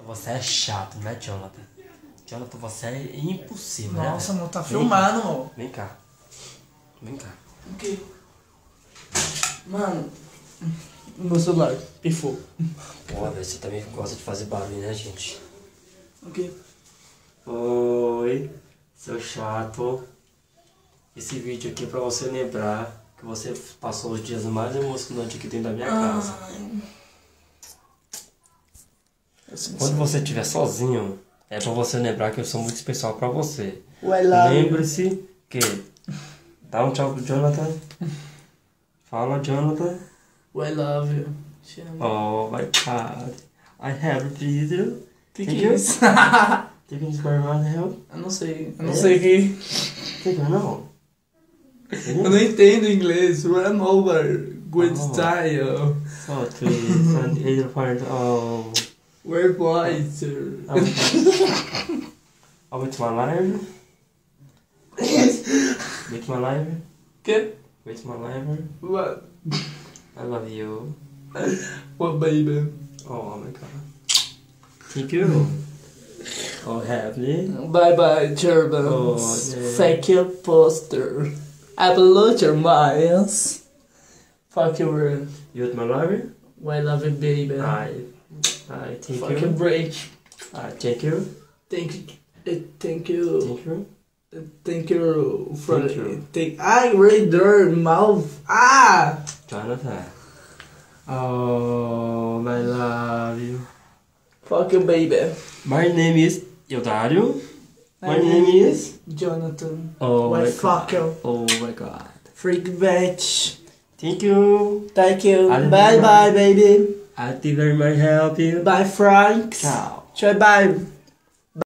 Você é chato, né, Jonathan? Jonathan, você é impossível, né? Nossa, mano, tá filmando, mano. Vem cá. Vem cá. O quê? Mano, meu celular pifou. Pô, velho, você também gosta de fazer barulho, né, gente? O quê? Oi, seu chato. Esse vídeo aqui é pra você lembrar que você passou os dias mais emocionantes aqui dentro da minha casa. Quando você estiver sozinho, é pra você lembrar que eu sou muito especial pra você. Lembre-se que... Dá um tchau pro Jonathan. Fala, Jonathan. I love you. Oh my God. I have a video. Que é isso? You can spare my help? Eu não sei. Eu não sei o que. Think I know. Eu não entendo inglês. Run over. Good style. So, 3 and 8.0. Where boys? Oh, with my live? With my live? Que? With my live? What? I love you. What, baby? Oh my God. Thank you. Oh, happy. Bye bye, Turbans. Oh, yeah. Fake your poster. Upload your miles. Fuck your. You with my live? I love you, baby. I thank Fuck your you. break. Thank you. Thank you. Thank you. Thank you for Thank you. I read your mouth. Ah! Jonathan. Oh, I love you. Fuck you, baby. My name is Eudario. My name is Jonathan. Oh Why my fuck God. you? Oh my God. Freak bitch. Thank you. Thank you. I'll Bye be bye, baby. I think very much help you. Bye, Frank. Ciao. Tchau, bye.